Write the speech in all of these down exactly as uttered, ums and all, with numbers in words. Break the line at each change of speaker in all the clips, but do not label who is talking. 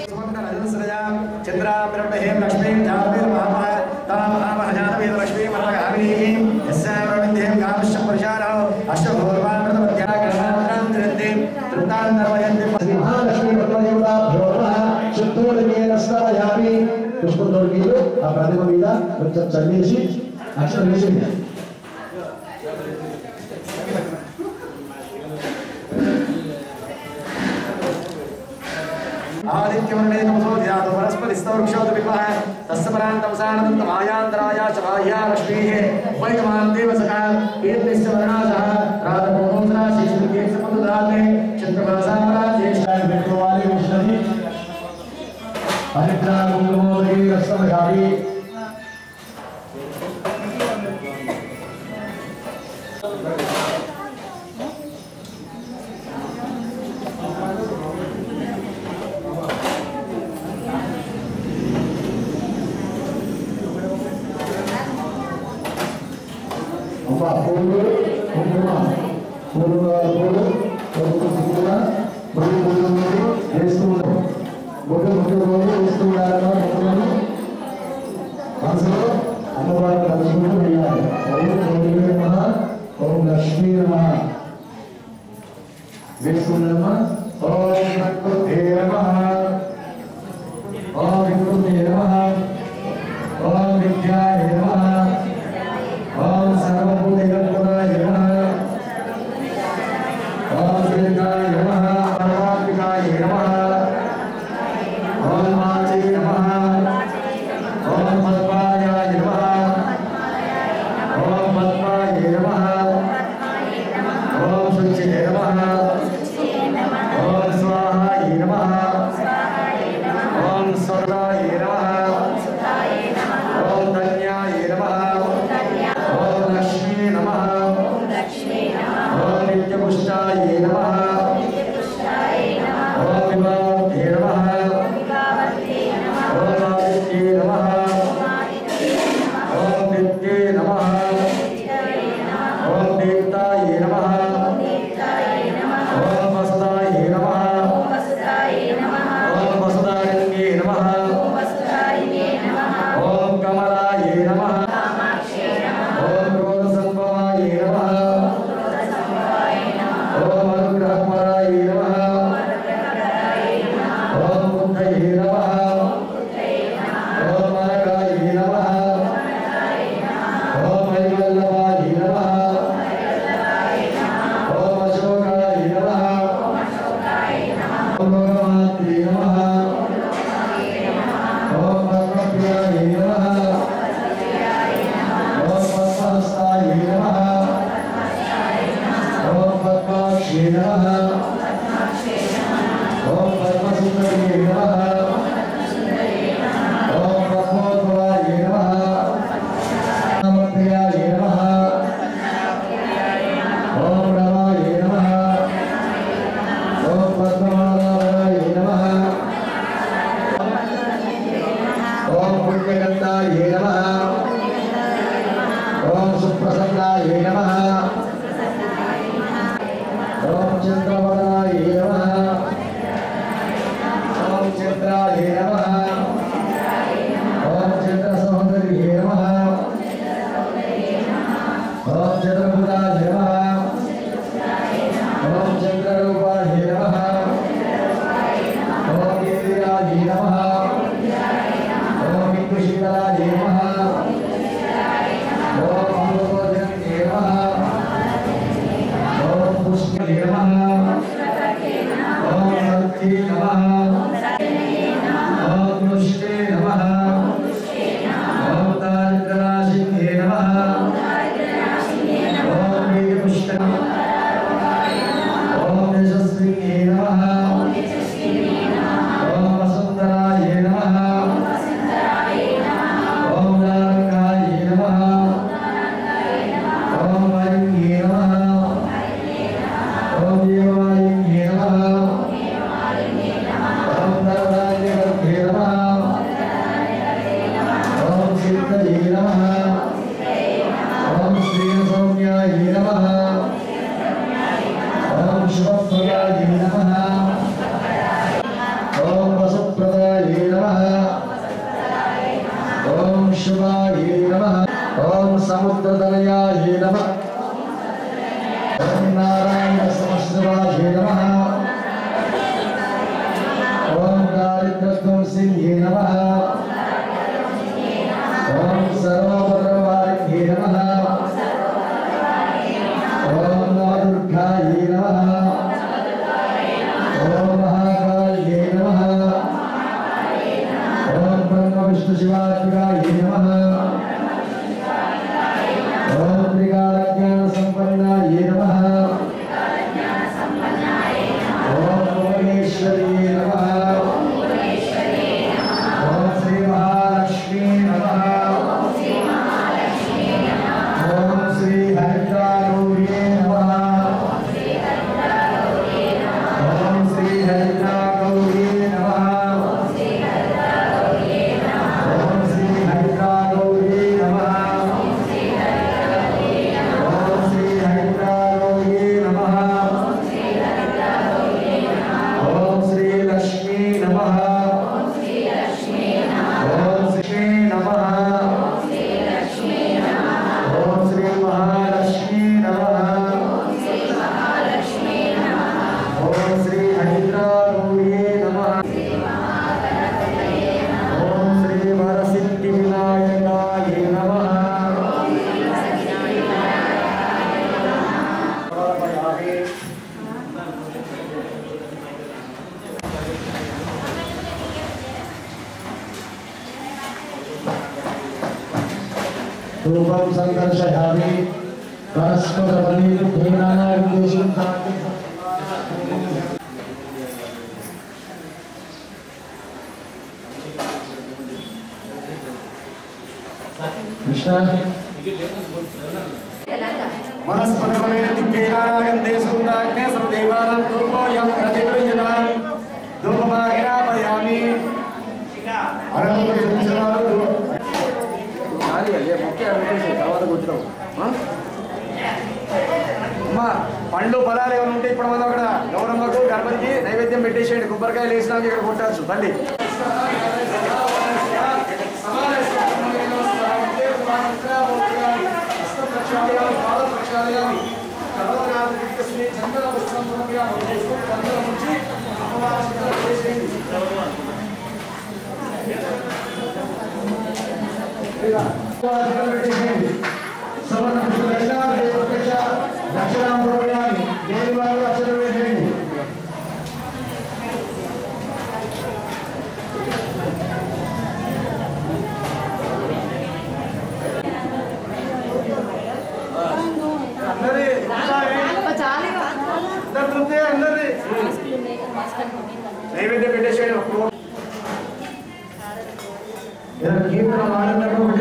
चंद्राब्रह्महेम लक्ष्मी जातवेर्महामः तामहामः जानवेद लक्ष्मी मरगामिनीः यस्याब्रह्महेम कामश्च परिचारः अष्टभूर्वामृतमध्यागणान्तरन्ते तृप्तान्तर्वयन्ते महालक्ष्मी ब्रह्मदेवताभ्यो नमः शुद्धोदकेन स्नापयामि पुष्पदोर्गीलो ఆ ప్రతిమ మీద కొంచెం చల్లేసి అక్షరం వేసేయండి आदित्यवर्णे तमसो ध्यातो वनस्पतिस्तवृक्षोत विद्मः तस्य परान्तमसानन्त मायान्तराया च बाह्या लक्ष्मीः वैकमान् देवसखा कीर्तिश्च वर्णासः राधमोहंसरा शेषविकेश समुद्राते चन्द्रमासामरा ज्येष्ठाय विद्मवाले उष्णति हरिद्रा कुङ्कुमोदरी रक्तमघारी Pulu, Puma, Pulu, Pulu, Pulu, Pula, Pulu, Pulu, Restu, Pulu, Pulu, Restu, Lara, Pulu, Masuk, Anuran, Laksmi, Maya, Om Dewi Namaha, Om Lakshmi Namaha, Restu Namaha, Om Nakute Namaha, Om Vikute Namaha, Om Vidyaya Namaha. Om Sarvabhutayatmanaye Namaha Om Srikaya Namaha Parvatmikaye Namaha Om Mache Namaha Om Padmaya Namaha Om Padmaya Namaha Om Suchite Namaha Om Swahaye Namaha Om Swarnaye Namaha Om Danyaye Namaha नित्यपुष्टाये नमः ओम विभावते नमः ओम आदित्ये नमः ओम नित्ये नमः ओम देवताये नमः ओम वसुदाये नमः ओम वसुदारण्ये नमः ओम कमलाये नमः ओम क्रोधसंभवाये नमः ओम अनुग्रहपराये नमः ओम बुद्धये नमः ओम अनगाये नमः ओम ऐवल्लभाये नमः ओम अशोकाये नमः ओम भगवते नमः ओम भगवत्याये नमः ओम पद्महस्ताये नमः ओम पद्माक्षे नमः ओम पद्मसुन्दर्ये नमः ओम पद्मोद्भवाये नमः नमप्रियाये नमः ओम रमाये नमः ओम पद्मनाभाये नमः ओम पुण्यगन्धाये नमः ओम सुप्रसन्नाये नमः ओम चंद्रवदनाये नमः ओम चंद्राये नमः ओम चंद्रसौन्दर्ये नमः ओम चंद्रभुजाये नमः ओम चंद्ररूपाये नमः ओम इंद्रियाये नमः ओम इंदुशीलाये नमः ओम अमृतोदके नमः ओम पुष्पे नमः ओम सत्ये नमः ओम पुष्पे नमः ओम दारिद्र्यनाशिन्ये नमः ओम वीरपुष्टे ओम यशस्विन्ये नमः ओम वसुन्धरा समुद्रतनयाय नमः ओम नारायण समस्तवाय नमः ओम दारिद्र्यध्वंसिन्ये नमः ओम सरोवरवारिण्ये नमः ओम नवदुर्गाय नमः ओम महाकाल्ये नमः ओम ब्रह्म विष्णु शिवात्मिकाय नमः ओम त्रिकालज्ञान संपन्नाय नमः ओम भुवनेश्वर्ये नमः ओम श्री महालक्ष्मी नमः ओम श्री हरिद्रागौर्ये नमः ओम श्री हरिद्रागौर्ये नमः ओम श्री हरिद्रागौर्ये नमः ओम श्री हरिद्रागौर्ये नमः ओम श्री लक्ष्मी नमः ओम श्री नमः ओम श्री महालक्ष्मी नमः ओम श्री हरिद्रागौर्ये नमः ओम श्री वरसिद्धिविनायकाय नमः रूपं संदर्शयामि परस्परबलिरुद्धेनानाविदेशं कृष्ण वनस्पतिबलिरुद्धेनानाविदेशं नाग्ने सर्वदेवानां धूपोऽयं प्रतिगृह्यताम् धूपमाघ्रापयामि అమ్మా పండ్లు పొలాలు ఏమైనా ఉంటే ఇప్పుడు మనం అక్కడ గౌరమ్మకు గణపతికి నైవేద్యం పెట్టేసేయండి కొబ్బరికాయలు వేసినాక ఇక్కడ కొట్టచ్చు బండి నైవేద్యం పెట్టేసేయండి కీర్తన మాట్లాడకపోతే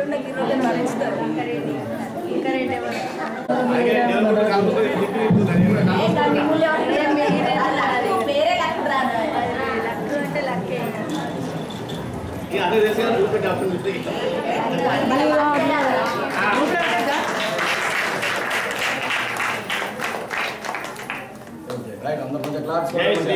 రైట్ అందరూ కొంచెం క్లాప్స్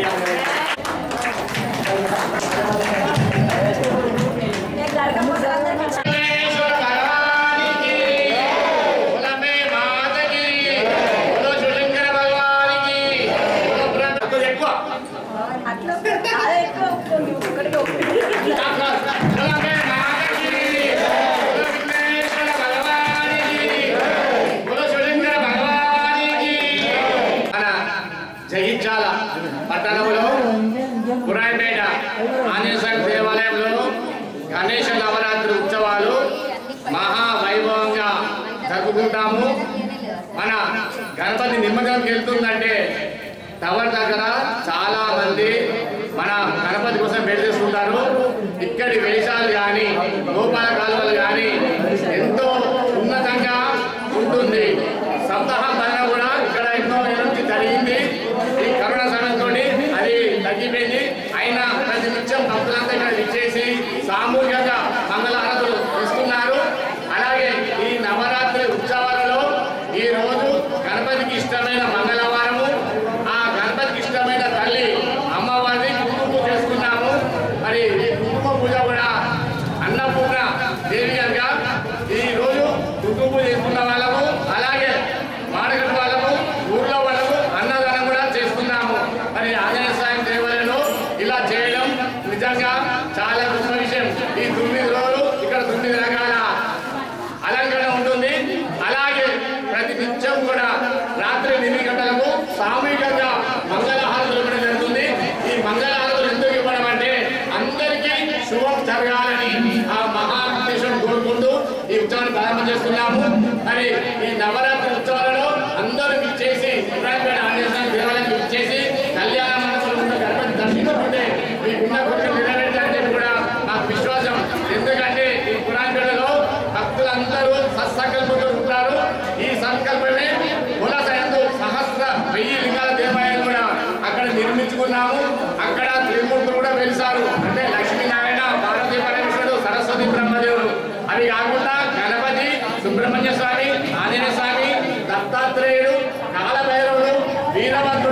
జగిత్యాల పట్టణంలో కురాయిపేట ఆంజనేయ స్వామి దేవాలయంలో గణేష నవరాత్రి ఉత్సవాలు మహా వైభవంగా జరుపుకుంటాము. మన గణపతి నిమజ్జనంకి వెళ్తుందంటే టవర్ దగ్గర చాలా మంది మన గణపతి కోసం వెయిట్ చేస్తుంటారు. ఇక్కడి వేషాలు కానీ గోపాల కాలువలు కానీ ఎంతో ఉన్నతంగా ఉంటుంది. సప్తాహం పైన కూడా ఇక్కడ ఎన్నో నుంచి జరిగింది. ఈ కరోనా సమయంతో అది తగ్గిపోయింది. అయినా ప్రతి నిత్యం భక్తులంతా ఇక్కడ విచ్చేసి సామూహికంగా మంగళహారతులు ఇస్తున్నారు. అలాగే ఈ నవరాత్రి ఉత్సవాలలో ఈ రోజు గణపతికి ఇష్టమైన మంగళవారము, ఆ గణపతికి ఇష్టమైన తల్లి అమ్మవారిని కుంకుమ పూజ చేసుకున్నాము. మరి కుంకుమ పూజ కూడా అన్నపూర్ణ దేవి కనుక ఈ రోజు కుంకుమ పూజ చేసుకున్న వాళ్ళము, అలాగే మాడగట్టు వాళ్ళము, ఊర్లో వాళ్ళము అన్నదానం కూడా చేసుకున్నాము. మరి ఆంజనేయ స్వామి దేవాలయంలో ఇలా చేయడం నిజంగా చాలా గొప్ప విషయం. ఈ తొమ్మిది రోజులు ఇక్కడ తొమ్మిది రకాల అలంకరణ ఉంటుంది. అలాగే ప్రతి నిత్యం కూడా రాత్రి ఎనిమిది గంటలకు సామూహికంగా మంగళహారతులు ఇవ్వడం జరుగుతుంది. ఈ మంగళహారతులు ఎందుకు ఇవ్వడం అంటే అందరికీ శుభం జరగాలని ఆ మహాదేశం కోరుకుంటూ ఈ ఉత్సవాన్ని ప్రారంభం చేస్తున్నాము. మరి ఈ నవరాత్రి ఉత్సవాలలో అందరూ చేసి ఆంజనేయ స్వామి దేవాలయానికి చేసి కళ్యాణ మండపంలో గణపతి దర్శించుకుంటే మీకున్న కోరికలు నెరవేర్చాలని చెప్పి కూడా నాకు విశ్వాసం. ఎందుకంటే ఈ పురాణలో భక్తులందరూ సత్సంకల్పంతో ఉంటారు. ఈ సంకల్పమే కులసయందు సహస్ర వెయ్యి లింగాల దేవాలయాలు కూడా అక్కడ నిర్మించుకున్నాము. అక్కడ త్రిమూర్తులు కూడా వెలిసారు. అంటే లక్ష్మీనారాయణ, పార్వతీ పరమేశ్వరుడు, సరస్వతి బ్రహ్మదేవుడు. అవి కాకుండా గణపతి, సుబ్రహ్మణ్య స్వామి, ఆంజనేయ స్వామి, దత్తాత్రేయుడు, కాలభైరవుడు, వీరభద్రుడు